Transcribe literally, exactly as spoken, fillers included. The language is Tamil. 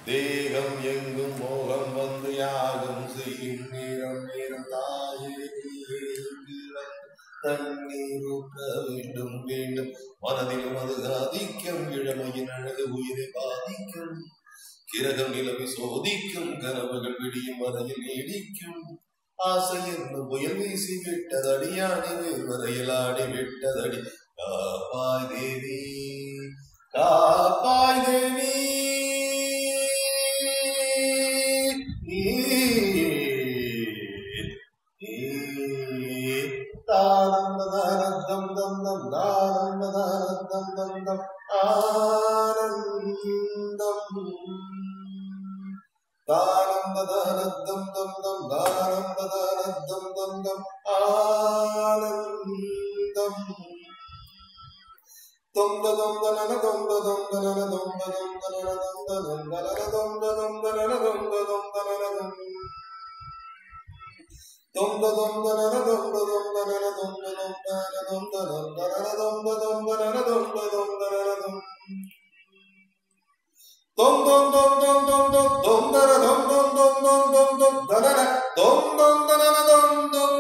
தேகம் எங்கும் மோகம் வந்து யாகம் செய்யும் நேரம் நேரம் தாயே தண்ணீர் ஊற்ற வேண்டும் வேண்டும் மனதிலும் அது ஆதிக்கம் இளமையின் அழகு உயிரை பாதிக்கும் கிரகம் நிலவை சோதிக்கும் கனவுகள் விடியும் வரையில் நீடிக்கும் ஆசை என்று புயல் வீசி விட்டதடி ஆடி வேர் வரையில் ஆடி விட்டதடி காப்பாய் தேவி காப்பாய் தேவி தானம் தானம் தம் தம் தானம் தானம் தம் தம் தம் ஆனந்தம் தானம் தானம் தம் தம் தம் தானம் தானம் தம் தம் தம் ஆனந்தம் தொம் தொம் தனன தொம் தொம் தனன தொம் தொம் தனன தொம் தொம் தனன தொம் தொம் தனன தொம் தொம் தனன தொம் Dum da dum da na dum da dum da na dum da dum da na dum da dum da na dum da dum da na dum da dum da na dum dum dum dum dum dum dum dum da na dum dum dum dum dum dum da na dum dum da na dum dum